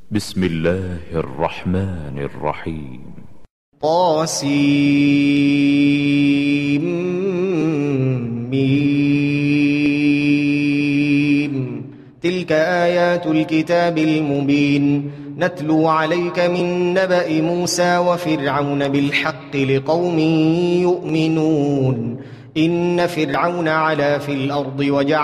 بسم الله الرحمن الرحيم. طاسيم. تلك آيات الكتاب المبين نتلو عليك من نبأ موسى وفرعون بالحق لقوم يؤمنون. إن فرعون علا في الأرض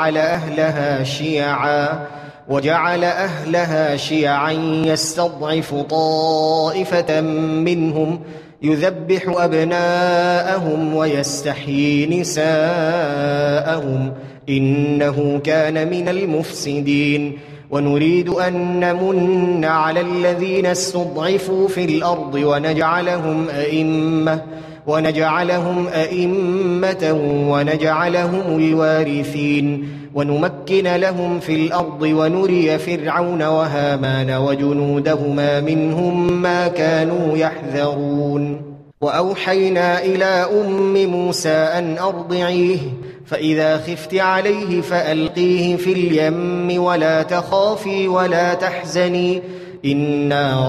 وجعل أهلها شيعا يستضعف طائفة منهم يذبح أبناءهم ويستحيي نساءهم إنه كان من المفسدين. ونريد أن نمن على الذين استضعفوا في الأرض ونجعلهم أئمة ونجعلهم الوارثين ونمكن لهم في الأرض ونري فرعون وهامان وجنودهما منهم ما كانوا يحذرون. وأوحينا إلى أم موسى أن أرضعيه فإذا خفت عليه فألقيه في اليم ولا تخافي ولا تحزني إنا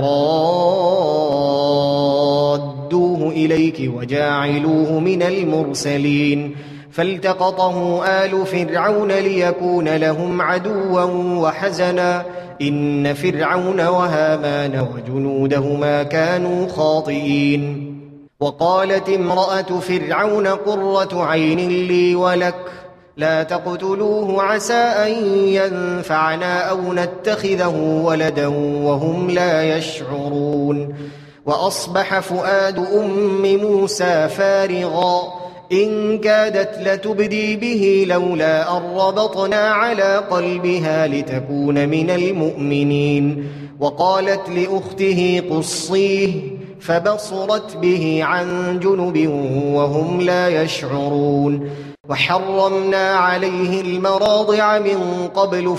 رادوه إليك وجاعلوه من المرسلين. فالتقطه آل فرعون ليكون لهم عدوا وحزنا إن فرعون وهامان وجنودهما كانوا خاطئين. وقالت امرأة فرعون قرة عين لي ولك لا تقتلوه عسى أن ينفعنا أو نتخذه ولدا وهم لا يشعرون. وأصبح فؤاد أم موسى فارغا إن كادت لتبدي به لولا أن ربطنا على قلبها لتكون من المؤمنين. وقالت لأخته قصيه فبصرت به عن جنب وهم لا يشعرون. وحرمنا عليه المراضع من قبل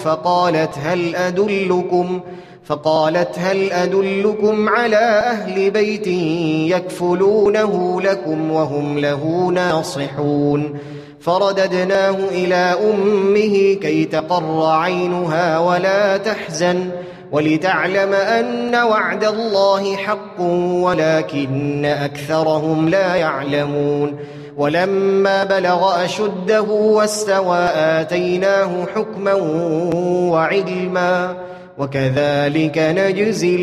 فقالت هل أدلكم على أهل بيت يكفلونه لكم وهم له ناصحون. فرددناه إلى أمه كي تقر عينها ولا تحزن ولتعلم أن وعد الله حق ولكن أكثرهم لا يعلمون. ولما بلغ أشده واستوى آتيناه حكما وعلما وكذلك نجزي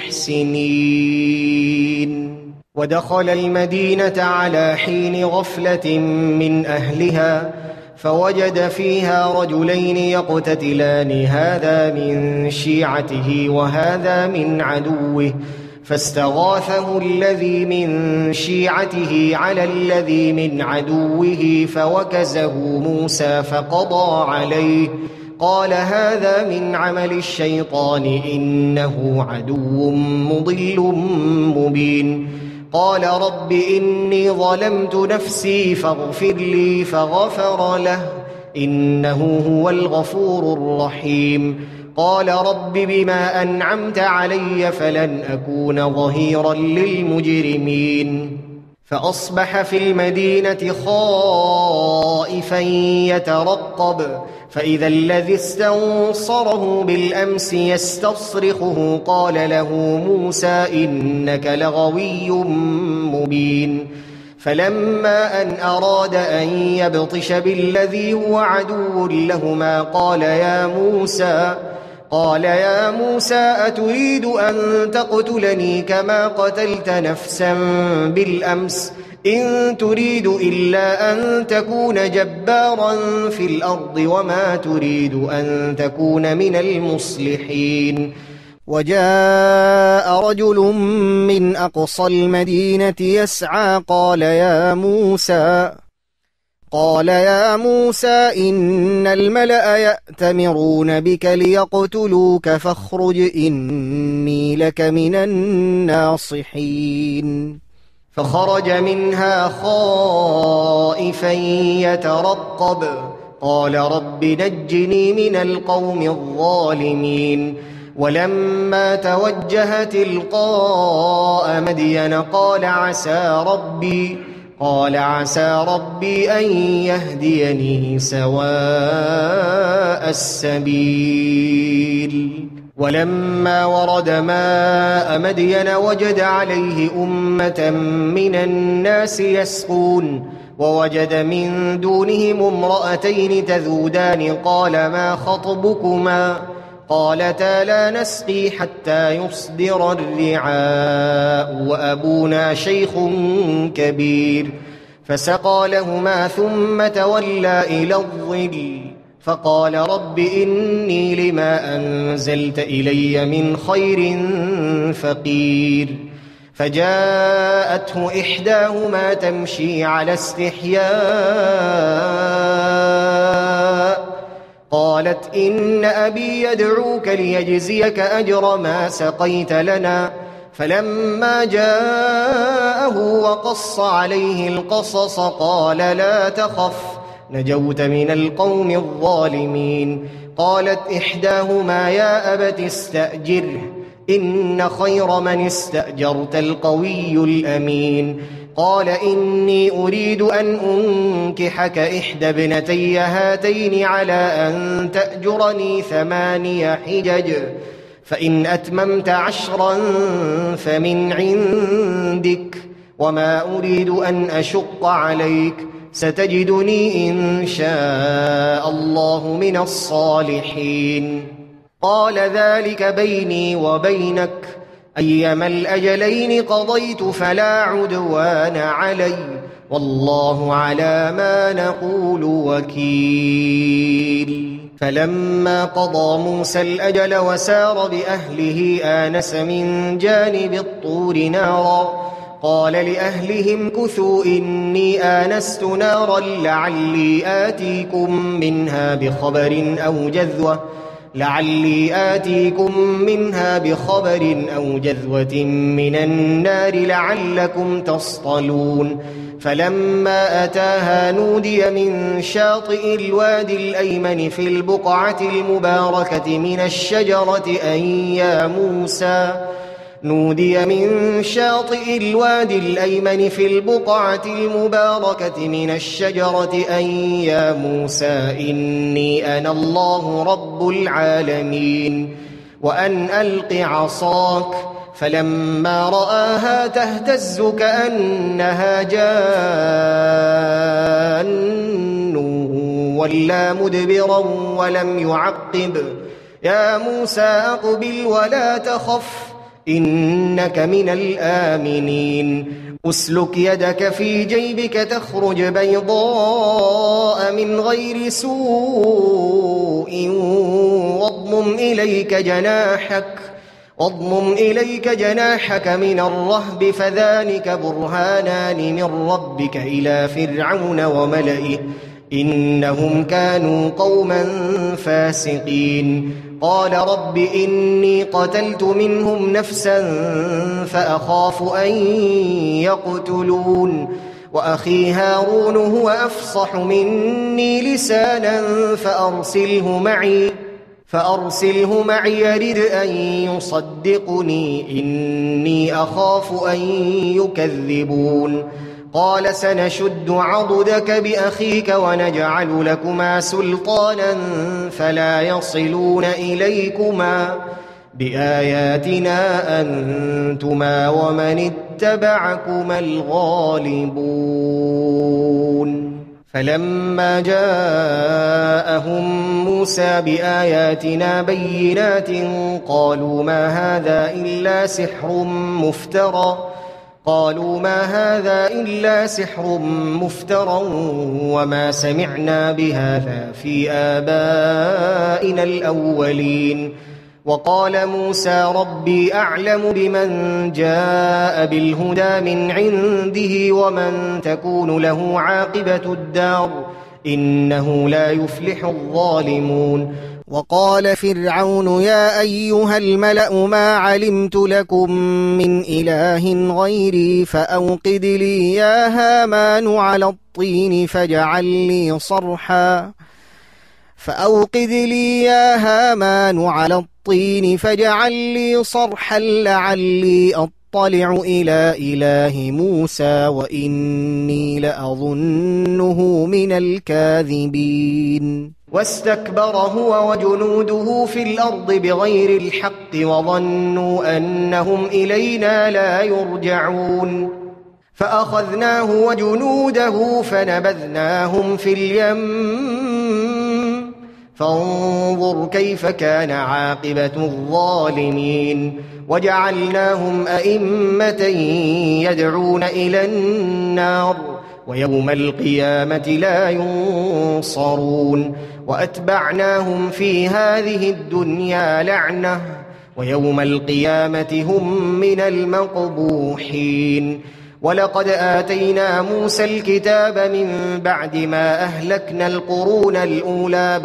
المحسنين. ودخل المدينة على حين غفلة من أهلها فوجد فيها رجلين يقتتلان هذا من شيعته وهذا من عدوه فاستغاثه الذي من شيعته على الذي من عدوه فوكزه موسى فقضى عليه قال هذا من عمل الشيطان إنه عدو مضل مبين. قال رب إني ظلمت نفسي فاغفر لي فغفر له إنه هو الغفور الرحيم. قال رب بما أنعمت علي فلن أكون ظهيرا للمجرمين. فأصبح في المدينة خائفا يترقب فإذا الذي استنصره بالأمس يستصرخه قال له موسى إنك لغوي مبين. فلما أن أراد أن يبطش بالذي هو عدو لهما قال يا موسى أتريد أن تقتلني كما قتلت نفسا بالأمس إن تريد إلا أن تكون جبارا في الأرض وما تريد أن تكون من المصلحين. وجاء رجل من أقصى المدينة يسعى قال يا موسى إن الملأ يأتمرون بك ليقتلوك فاخرج إني لك من الناصحين. فخرج منها خائفا يترقب قال رب نجني من القوم الظالمين. ولما توجه تلقاء مدين قال عسى ربي أن يهديني سواء السبيل. ولما ورد ماء مدين وجد عليه أمة من الناس يسقون ووجد من دونهم امرأتين تذودان قال ما خطبكما قالتا لا نسقي حتى يصدر الرعاء وأبونا شيخ كبير فسقى لهما ثم تولى إلى الظل فقال رب إني لما أنزلت إلي من خير فقير فجاءته إحداهما تمشي على استحياء قالت إن أبي يدعوك ليجزيك أجر ما سقيت لنا فلما جاءه وقص عليه القصص قال لا تخف نجوت من القوم الظالمين قالت إحداهما يا أبت استأجره إن خير من استأجرت القوي الأمين قال إني أريد أن أنكحك إحدى ابنتي هاتين على أن تأجرني 8 حجج فإن أتممت 10 فمن عندك وما أريد أن أشق عليك ستجدني إن شاء الله من الصالحين قال ذلك بيني وبينك أيما الأجلين قضيت فلا عدوان علي والله على ما نقول وكيل فلما قضى موسى الأجل وسار بأهله آنس من جانب الطور نارا قال لأهلهم كثوا إني آنست نارا لعلي آتيكم منها بخبر أو جذوة من النار لعلكم تصطلون فلما أتاها نودي من شاطئ الوادي الأيمن في البقعة المباركة من الشجرة أن يا موسى إني أنا الله رب العالمين وأن ألق عصاك فلما رآها تهتز كأنها جان ولا مدبرا ولم يعقب يا موسى أقبل ولا تخف إنك من الآمنين أسلك يدك في جيبك تخرج بيضاء من غير سوء واضمم إليك جناحك من الرهب فذلك برهانان من ربك إلى فرعون وملئه إنهم كانوا قوما فاسقين قال رب إني قتلت منهم نفسا فأخاف أن يقتلون وأخي هارون هو أفصح مني لسانا فأرسله معي يرد أن يصدقني إني أخاف أن يكذبون قال سنشد عضدك بأخيك ونجعل لكما سلطانا فلا يصلون إليكما بآياتنا أنتما ومن اتبعكما الغالبون فلما جاءهم موسى بآياتنا بينات قالوا ما هذا إلا سحر مفترى وما سمعنا بهذا في آبائنا الأولين وقال موسى ربي أعلم بمن جاء بالهدى من عنده ومن تكون له عاقبة الدار إنه لا يفلح الظالمون وقال فرعون يا أيها الملأ ما علمت لكم من إله غيري فأوقد لي يا هامان على الطين فاجعل لي صرحا لعلي أطلع إلى إله موسى وإني لأظنه من الكاذبين واستكبر هو وجنوده في الأرض بغير الحق وظنوا أنهم إلينا لا يرجعون فأخذناه وجنوده فنبذناهم في اليم فانظر كيف كان عاقبة الظالمين وجعلناهم أئمة يدعون إلى النار ويوم القيامة لا ينصرون وأتبعناهم في هذه الدنيا لعنة ويوم القيامة هم من المقبوحين ولقد آتينا موسى الكتاب من بعد ما أهلكنا القرون الأولى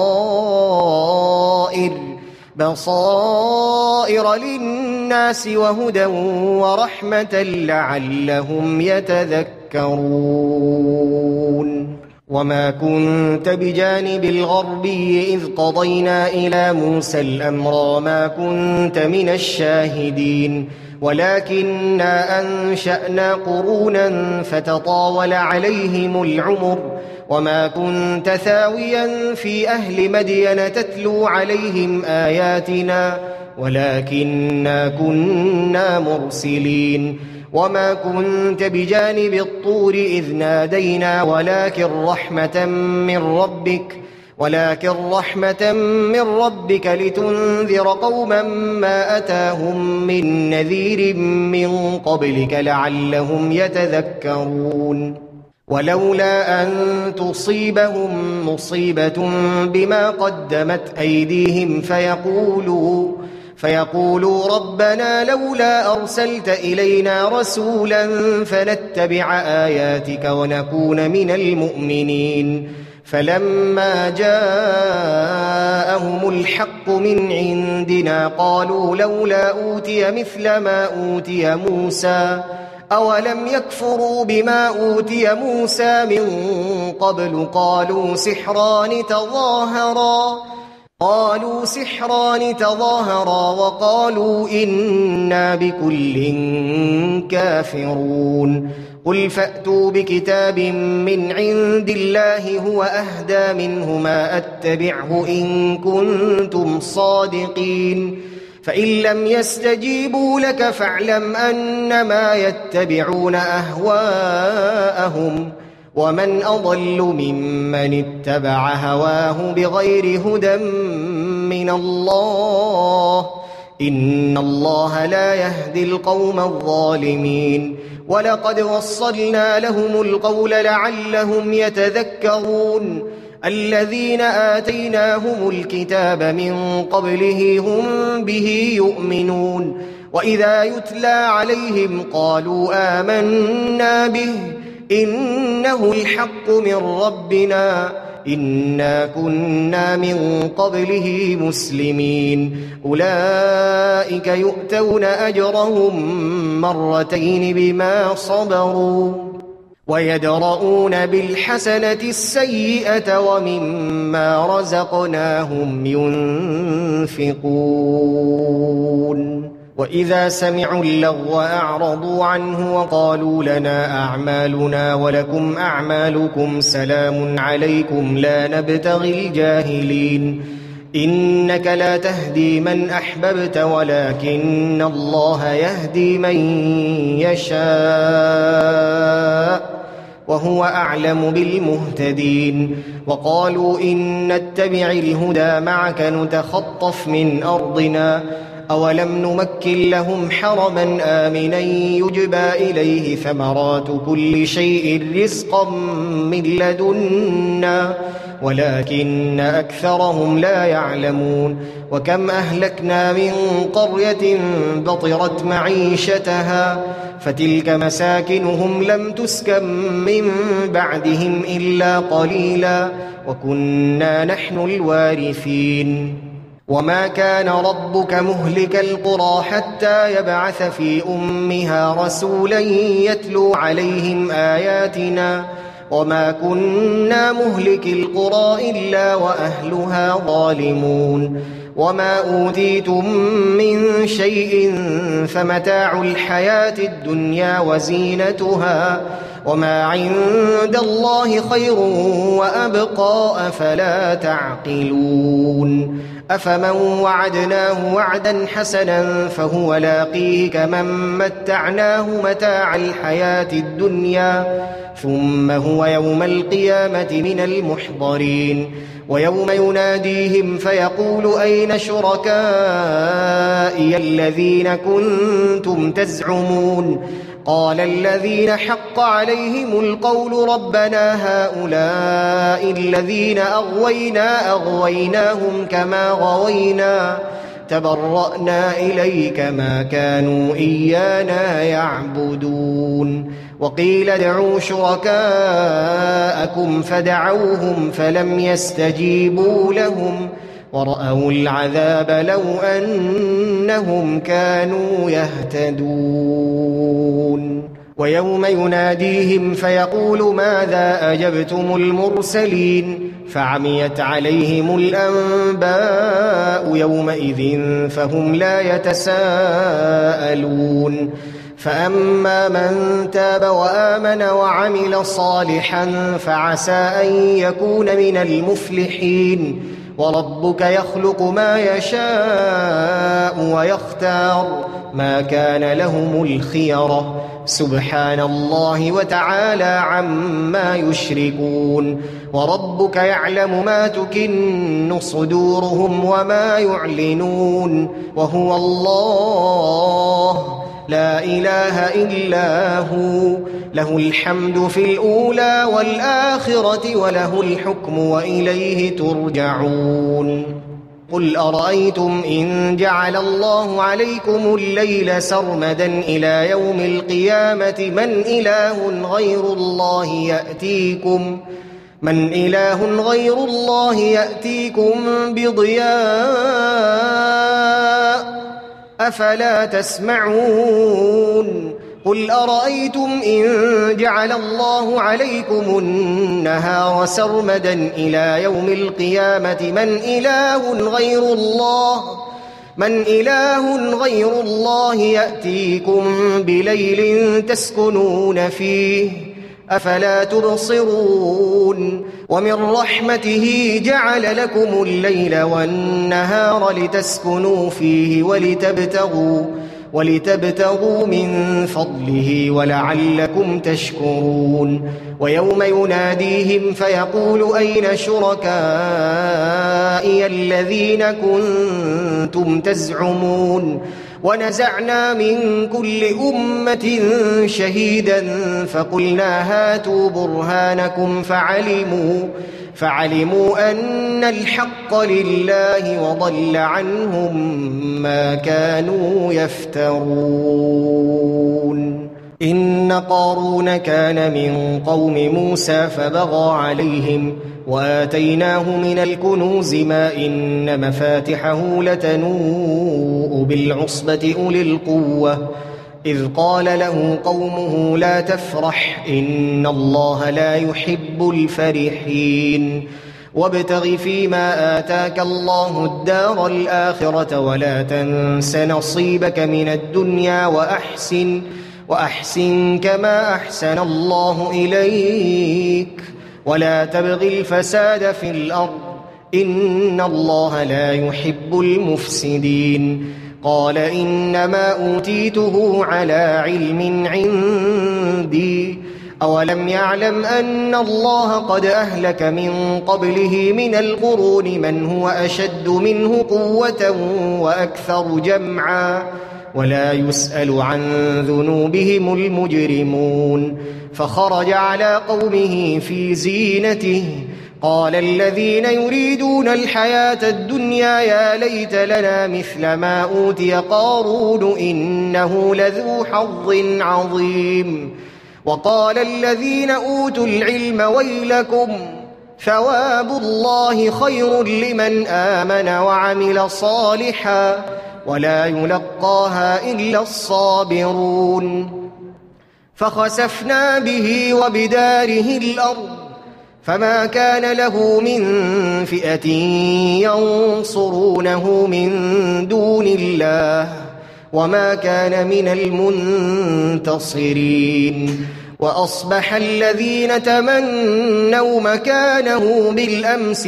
بصائر للناس وهدى ورحمة لعلهم يتذكرون وما كنت بجانب الغربي إذ قضينا إلى موسى الأمر ما كنت من الشاهدين ولكننا أنشأنا قرونا فتطاول عليهم العمر وما كنت ثاويا في أهل مدين تتلو عليهم آياتنا ولكننا كنا مرسلين وما كنت بجانب الطور إذ نادينا ولكن رحمة من ربك لتنذر قوما ما أتاهم من نذير من قبلك لعلهم يتذكرون ولولا أن تصيبهم مصيبة بما قدمت أيديهم فيقولوا ربنا لولا أرسلت إلينا رسولا فنتبع آياتك ونكون من المؤمنين فلما جاءهم الحق من عندنا قالوا لولا أوتي مثل ما أوتي موسى أولم يكفروا بما أوتي موسى من قبل قالوا سحران تظاهرا وقالوا إنا بكل كافرون قل فأتوا بكتاب من عند الله هو أهدى منهما أتبعه إن كنتم صادقين فإن لم يستجيبوا لك فاعلم أنما يتبعون أهواءهم ومن أضل ممن اتبع هواه بغير هدى من الله إن الله لا يهدي القوم الظالمين ولقد وصلنا لهم القول لعلهم يتذكرون الذين آتيناهم الكتاب من قبله هم به يؤمنون وإذا يتلى عليهم قالوا آمنا به إنه الحق من ربنا إنا كنا من قبله مسلمين أولئك يؤتون أجرهم مرتين بما صبروا ويدرؤون بالحسنة السيئة ومما رزقناهم ينفقون وإذا سمعوا اللغو أعرضوا عنه وقالوا لنا أعمالنا ولكم أعمالكم سلام عليكم لا نبتغي الجاهلين إنك لا تهدي من أحببت ولكن الله يهدي من يشاء وهو أعلم بالمهتدين وقالوا إن نتبع الهدى معك نتخطف من أرضنا أولم نمكن لهم حرما آمنا يجبى إليه ثمرات كل شيء رزقا من لدنا ولكن أكثرهم لا يعلمون وكم أهلكنا من قرية بطرت معيشتها فتلك مساكنهم لم تسكن من بعدهم إلا قليلا وكنا نحن الوارثين وما كان ربك مهلك القرى حتى يبعث في أمها رسولا يتلو عليهم آياتنا وما كنا مهلك القرى إلا وأهلها ظالمون وما أوتيتم من شيء فمتاع الحياة الدنيا وزينتها وما عند الله خير وأبقى أفلا تعقلون أفمن وعدناه وعدا حسنا فهو لاقيه كمن متعناه متاع الحياة الدنيا ثم هو يوم القيامة من المحضرين ويوم يناديهم فيقول أين شركائي الذين كنتم تزعمون قال الذين حق عليهم القول ربنا هؤلاء الذين أغويناهم كما غوينا تبرأنا إليك ما كانوا إيانا يعبدون وقيل ادعوا شركاءكم فدعوهم فلم يستجيبوا لهم ورأوا العذاب لو أنهم كانوا يهتدون ويوم يناديهم فيقول ماذا أجبتم المرسلين فعميت عليهم الأنباء يومئذ فهم لا يتساءلون فأما من تاب وآمن وعمل صالحا فعسى أن يكون من المفلحين وربك يخلق ما يشاء ويختار ما كان لهم الخيرة سبحان الله وتعالى عما يشركون وربك يعلم ما تكن صدورهم وما يعلنون وهو الله لا إله إلا هو له الحمد في الأولى والآخرة وله الحكم وإليه ترجعون قل أرأيتم إن جعل الله عليكم الليل سرمدا إلى يوم القيامة من إله غير الله يأتيكم بضياء أفلا تسمعون قل أرأيتم إن جعل الله عليكم النهار سرمدا إلى يوم القيامة من إله غير الله يأتيكم بليل تسكنون فيه أفلا تبصرون ومن رحمته جعل لكم الليل والنهار لتسكنوا فيه ولتبتغوا من فضله ولعلكم تشكرون ويوم يناديهم فيقول أين شركائي الذين كنتم تزعمون ونزعنا من كل أمة شهيدا فقلنا هاتوا برهانكم فعلموا أن الحق لله وضل عنهم ما كانوا يفترون إن قارون كان من قوم موسى فبغى عليهم وآتيناه من الكنوز ما إن مفاتحه لتنوء بالعصبة أولي القوة إذ قال له قومه لا تفرح إن الله لا يحب الفرحين وابتغ فيما آتاك الله الدار الآخرة ولا تنس نصيبك من الدنيا وأحسن كما أحسن الله إليك ولا تبغ الفساد في الأرض إن الله لا يحب المفسدين قال إنما أوتيته على علم عندي أولم يعلم أن الله قد أهلك من قبله من القرون من هو أشد منه قوة وأكثر جمعا ولا يسأل عن ذنوبهم المجرمون فخرج على قومه في زينته قال الذين يريدون الحياة الدنيا يا ليت لنا مثل ما أوتي قارون إنه لذو حظ عظيم وقال الذين أوتوا العلم ويلكم ثواب الله خير لمن آمن وعمل صالحا ولا يلقاها إلا الصابرون فخسفنا به وبداره الأرض فما كان له من فئة ينصرونه من دون الله وما كان من المنتصرين وأصبح الذين تمنوا مكانه بالأمس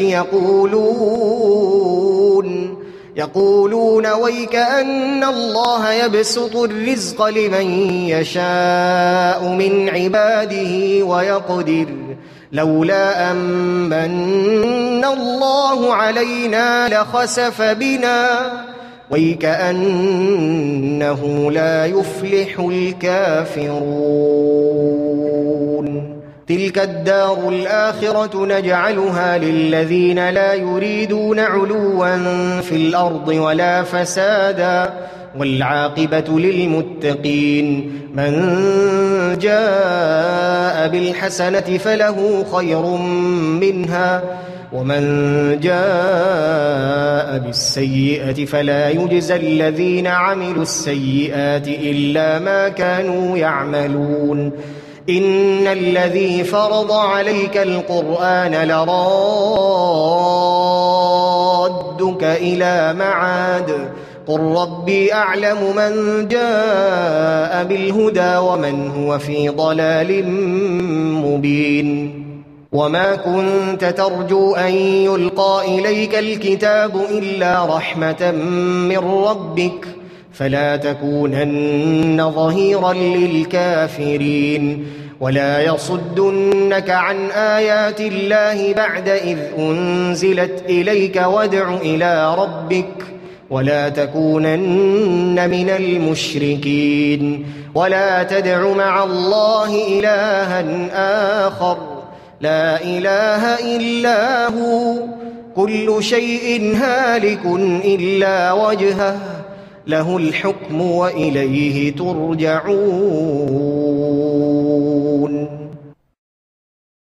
يقولون ويك أن الله يبسط الرزق لمن يشاء من عباده ويقدر لولا أمن الله علينا لخسف بنا ويك أنه لا يفلح الكافرون تلك الدار الآخرة نجعلها للذين لا يريدون علوا في الأرض ولا فسادا والعاقبة للمتقين من جاء بالحسنة فله خير منها ومن جاء بالسيئة فلا يجزى الذين عملوا السيئات إلا ما كانوا يعملون إن الذي فرض عليك القرآن لرادك إلى معاد قل ربي أعلم من جاء بالهدى ومن هو في ضلال مبين وما كنت ترجو أن يلقى إليك الكتاب إلا رحمة من ربك فلا تكونن ظهيرا للكافرين ولا يصدنك عن آيات الله بعد إذ أنزلت إليك وادع إلى ربك ولا تكونن من المشركين ولا تدع مع الله إلها آخر لا إله إلا هو كل شيء هالك إلا وجهه له الحكم وإليه ترجعون